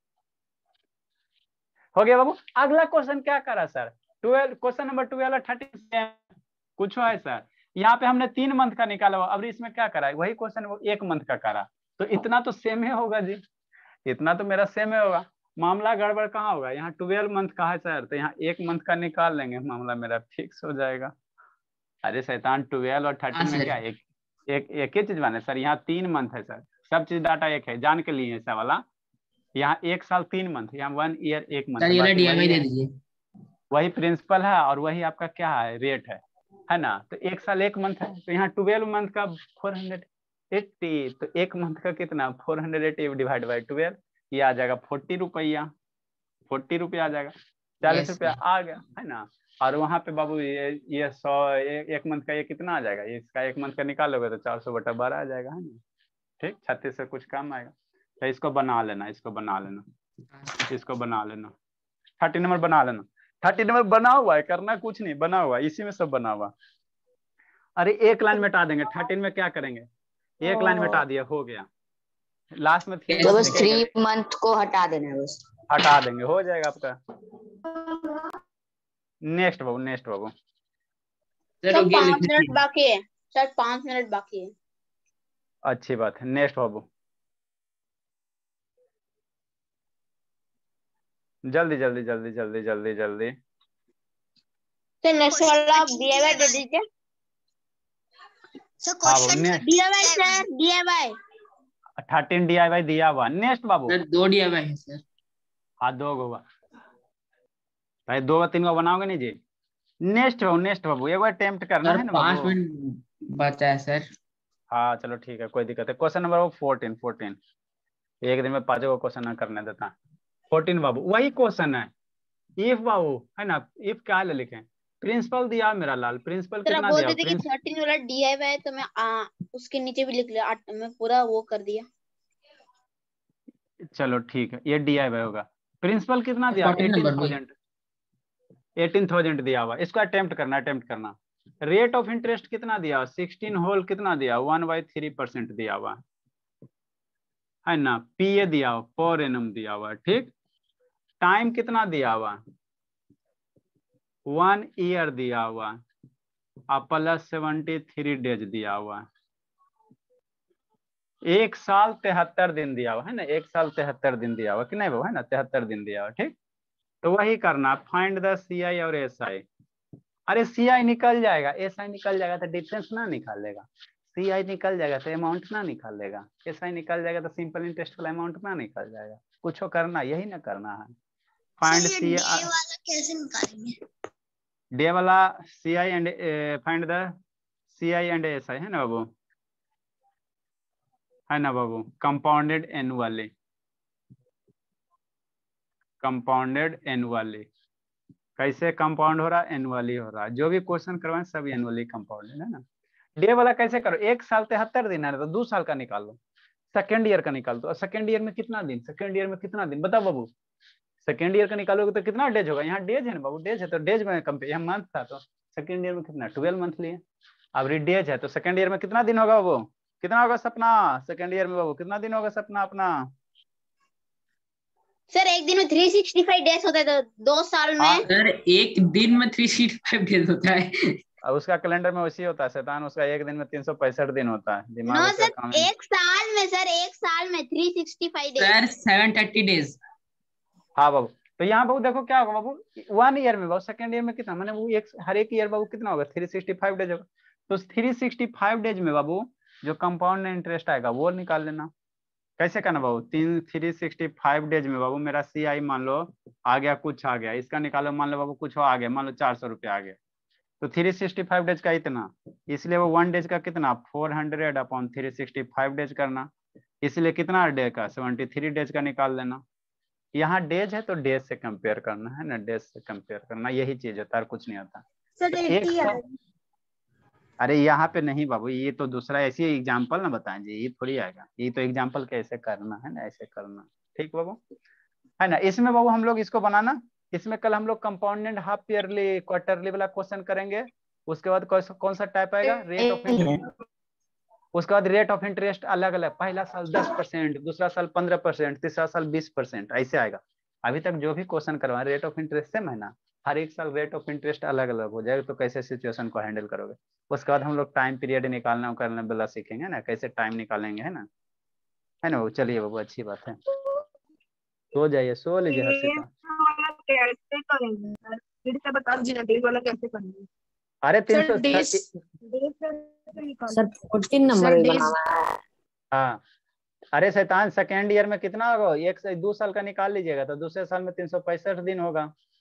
हो गया बाबू। अगला क्वेश्चन क्या करा sir? Twelve, question number twelve और थर्टीन कुछ है सर। यहाँ पे हमने तीन मंथ का निकाला हुआ, अब इसमें क्या करा है? वही क्वेश्चन वो एक मंथ का करा, तो इतना तो सेम ही होगा जी, इतना तो मेरा सेम ही होगा। मामला गड़बड़ कहाँ होगा? यहाँ ट्वेल्व मंथ का है सर, तो यहाँ एक मंथ का निकाल लेंगे, मामला मेरा फिक्स हो जाएगा। अरे शैतान, ट्वेल्व और थर्टीन में क्या एक एक एक ही चीज बने सर? यहाँ तीन मंथ है सर, सब चीज डाटा एक है, जान के लिए ऐसा वाला। यहाँ एक साल तीन मंथ, यहाँ वन ईयर एक मंथ, सर ये डीआईवाई दे दीजिए। वही प्रिंसिपल है और वही आपका क्या है, रेट है है ना। तो एक साल एक मंथ है, तो यहाँ ट्वेल्व मंथ का फोर हंड्रेड एट्टी, तो एक मंथ का कितना? Four hundred eighty divide by twelve, ये आ जाएगा फोर्टी रुपया, फोर्टी रुपया आ जाएगा, चालीस रुपया आ गया है ना। और वहां पे बाबू ये ये सौ एक, एक मंथ का ये कितना आ जाएगा? इसका एक मंथ का निकालोगे तो चार सौ बटा बारह आ जाएगा है ना। ठीक, छत्तीस से कुछ कम आएगा। तो इसको बना लेना, इसको बना लेना, इसको बना लेना, थर्टी नंबर बना लेना। थर्टी नंबर बना हुआ है, करना कुछ नहीं, बना हुआ है, इसी में सब बना हुआ। अरे एक लाइन मिटा देंगे, थर्टीन में क्या करेंगे? एक लाइन मिटा दिया, हो गया। लास्ट में तो बस थ्री मंथ को हटा देना है, बस हटा देंगे, हो जाएगा आपका। नेक्स्ट बाबू, नेक्स्ट बाबू। सर पाँच मिनट बाकी है, सर पाँच मिनट बाकी है। अच्छी बात है, नेक्स्ट बाबू, जल्दी जल्दी जल्दी जल्दी जल्दी जल्दी। सर नेक्स्ट वाला डीआईवाई दे दीजिए। Sir question DIY sir, DIY thirteen DIY दिया हुआ। नेक्स्ट बाबू। सर दो डीआईवाई है सर। हाँ दो होगा भाई, दो तीन को बनाओगे नहीं जी। नेक्स्ट बाबू, नेक्स्ट बाबू, एक बार अटेम्प्ट करना है ना पांच बाबू। मिनट बचा है सर। हाँ चलो ठीक है, कोई दिक्कत है। क्वेश्चन नंबर वो फोर्टीन, फोर्टीन एक दिन में पांचों को क्वेश्चन करने देता। फोर्टीन बाबू, वही क्वेश्चन है, इफ बाबू है ना। इफ क्या लिखे? प्रिंसिपल दिया मेरा लाल, प्रिंसिपल कितना दिया? प्रिंस... थर्टीन वाला डीआईवाई है, तो मैं आ, उसके नीचे भी लिख लिया, मैं पूरा वो कर दिया। चलो ठीक है, ये डीआईवाई होगा। प्रिंसिपल कितना दिया? एटीन थाउजेंड, एटीन थाउजेंड दिया हुआ। इसको अटेम्प्ट करना, अटेम्प्ट करना। रेट ऑफ इंटरेस्ट कितना दिया? सिक्सटीन होल कितना दिया? वन बाई थ्री परसेंट दिया हुआ है ना। पीए दिया हुआ, पर एनम दिया हुआ, ठीक। टाइम कितना दिया हुआ? वन ईयर दिया हुआ, और प्लस सेवेंटी थ्री डेज दिया हुआ। एक साल तिहत्तर दिन दिया हुआ है ना, एक साल तिहत्तर दिन दिया हुआ कि नहीं बाबू, है ना, तिहत्तर दिन दिया हुआ, ठीक। तो वही करना, फाइंड द सी आई और एस आई। अरे सी आई निकल जाएगा, एस आई निकल जाएगा तो डिफरेंस ना निकालेगा। सी आई निकल जाएगा तो अमाउंट ना निकालेगा, एस आई निकल जाएगा तो सिंपल इंटरेस्ट वाला अमाउंट ना निकल जाएगा। कुछ करना, यही ना करना है। फाइंड सी आई कैसे निकालेंगे? डे वाला C I and find the C I and S I है ना बाबू, है ना बाबू। Compounded annually, compounded annually. कैसे कंपाउंड हो रहा? एनुअली हो रहा। जो भी क्वेश्चन करवाएं सब एनुअली कंपाउंडेड है ना। डे वाला कैसे करो? एक साल तिहत्तर दिन है तो दो साल का निकाल लो, सेकेंड ईयर का निकाल दो। और सेकेंड ईयर में कितना दिन? सेकेंड ईयर में कितना दिन बताओ बाबू? सेकेंड ईयर का निकालोगे तो कितना डेज होगा? यहाँ डेज है ना बाबू, डेज है तो डेज में कंपेयर, यहाँ मंथ था तो सेकेंड ईयर में कितना? ट्वेल्व मंथ लिए। अब डेज है तो सेकेंड ईयर में कितना दिन होगा बाबू? कितना होगा सपना? सेकेंड ईयर में बाबू कितना दिन होगा सपना अपना? सर एक दिन में थ्री सिक्सटी फाइव डेज होता है, तो दो साल में सर एक दिन में थ्री सिक्सटी फाइव डेज होता है। और उसका कैलेंडर में वैसे होता है शैतान, उसका एक दिन में तीन सौ पैंसठ दिन होता है। दिमाग नो उसका सर, काम है। एक साल में सर, एक साल में three sixty five days. Sir seven thirty days. हाँ बाबू, तो यहाँ बाबू देखो क्या होगा बाबू, वन ईयर में बाबू, सेकेंड ईयर में कितना, मैंने वो एक हर एक ईयर बाबू कितना होगा, थ्री सिक्सटी फाइव डेज होगा। तो थ्री सिक्सटी फाइव डेज में बाबू जो कंपाउंड इंटरेस्ट आएगा वो निकाल लेना। कैसे करना बाबू, तीन थ्री सिक्सटी फाइव डेज में बाबू मेरा सी आई मान लो आ गया, कुछ आ गया, इसका निकालो, मान लो बाबू कुछ आ गया, मान लो चार सौ रुपये आ गया, तो थ्री सिक्सटी फाइव डेज का इतना, इसलिए वो वन डेज का कितना four hundred upon three sixty five days करना, इसलिए कितना डे का सेवेंटी थ्री डेज का निकाल लेना। यहाँ डेज है तो डेज से कंपेयर करना है ना, डेज से कंपेयर करना, यही चीज होता है, कुछ नहीं होता। सर तो एक एट्टी सौ, आएगा। अरे यहाँ पे नहीं बाबू, ये तो दूसरा ऐसी एग्जाम्पल ना बताएं जी, ये थोड़ी आएगा, ये तो एग्जाम्पल कैसे करना है ना, ऐसे करना, ठीक बाबू है ना। इसमें बाबू हम लोग इसको बनाना, इसमें कल हम लोग कंपाउंडेंट हाफ ईयरली क्वार्टरली वाला क्वेश्चन करेंगे। उसके बाद कौन सा कौन सा टाइप आएगा, रेट ऑफ इंटरेस्ट, उसके बाद रेट ऑफ इंटरेस्ट अलग अलग, पहला साल दस परसेंट, दूसरा साल पंद्रह परसेंट, तीसरा साल बीस परसेंट, ऐसे आएगा। अभी तक जो भी क्वेश्चन करवा रेट ऑफ इंटरेस्ट सेम है ना, हर एक साल रेट ऑफ इंटरेस्ट अलग अलग हो जाएगा, तो कैसे सिचुएशन को हैंडल करोगे। उसके बाद हम लोग टाइम पीरियड निकालना करना वाला सीखेंगे ना, कैसे टाइम निकालेंगे, है ना, है ना बाबू। चलिए बाबू अच्छी बात है, सो जाइए, सो लीजिए हर्षिता। कैसे करेंगे सर, फिर से बता दीजिए डेज वाला कैसे करेंगे। अरे तीन सर सौ डेज डेज कैसे निकालेंगे? सर फोर्टीन नंबर सर भी डेज बनाना है। हाँ, अरे शैतान सेकेंड ईयर में कितना होगा, एक से दो साल का निकाल लीजिएगा तो दूसरे साल में तीन सौ पैंसठ दिन होगा,